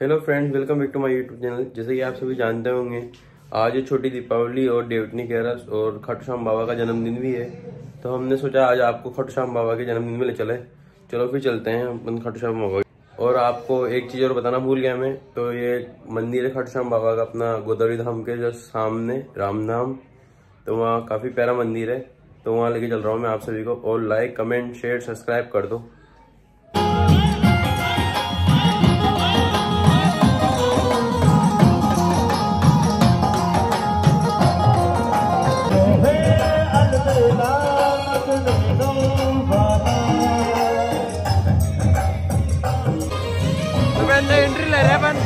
Hello friends, welcome back to my YouTube channel. जैसे कि आप सभी जानते होंगे, आज है छोटी दीपावली और देवउठनी ग्यारस और खाटू श्याम बाबा का जन्मदिन भी है। तो हमने सोचा आज आपको खाटू श्याम बाबा के जन्मदिन में ले चले। चलो फिर चलते हैं अपन खाटू श्याम बाबा। और आपको एक चीज़ और बताना भूल गया मैं, तो ये मंदिर है खाटू श्याम बाबा का अपना गोदावरी धाम के जस्ट सामने रामधाम। तो वहाँ काफ़ी प्यारा मंदिर है, तो वहाँ लेके चल रहा हूँ मैं आप सभी को। और लाइक, कमेंट, शेयर, सब्सक्राइब कर दो। एंट्री ले रहे हैं।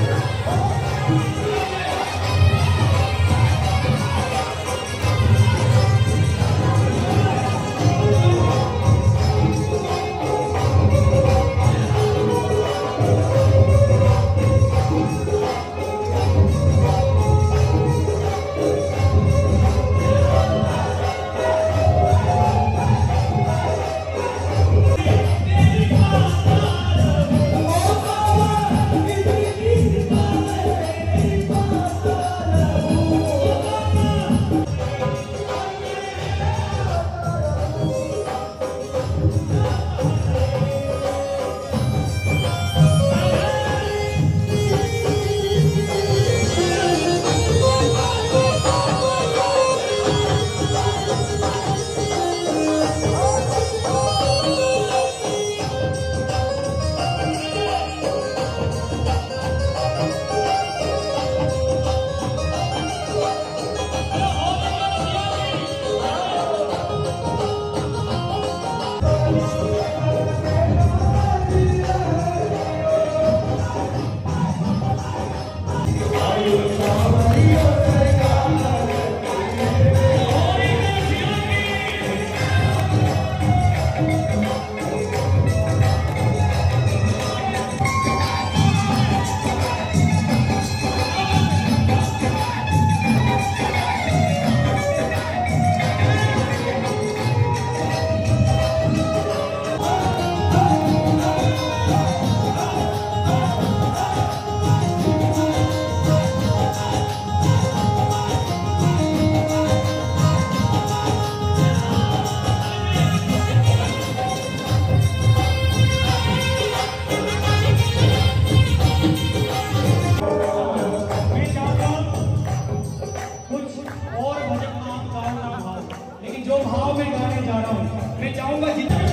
जो भाव में गाने जा रहा हूँ, मैं चाहूंगा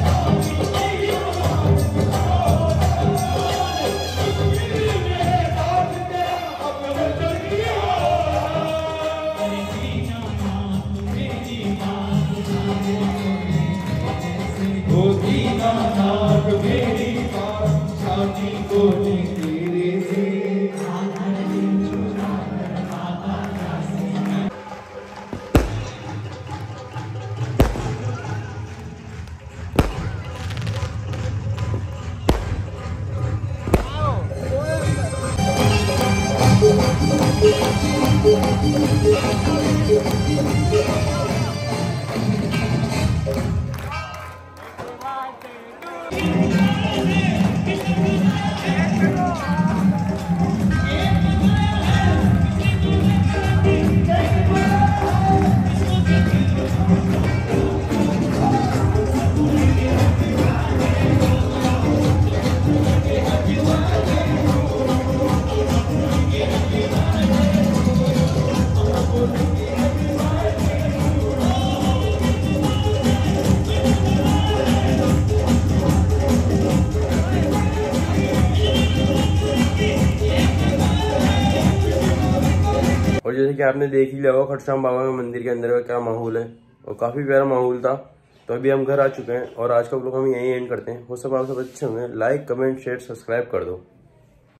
और जैसे कि आपने देख ही लिया होगा खाटू श्याम बाबा के मंदिर के अंदर का क्या माहौल है, और काफ़ी प्यारा माहौल था। तो अभी हम घर आ चुके हैं और आज का व्लॉग हम यहीं एंड करते हैं। हो सब आप सब अच्छे होंगे। लाइक, कमेंट, शेयर, सब्सक्राइब कर दो।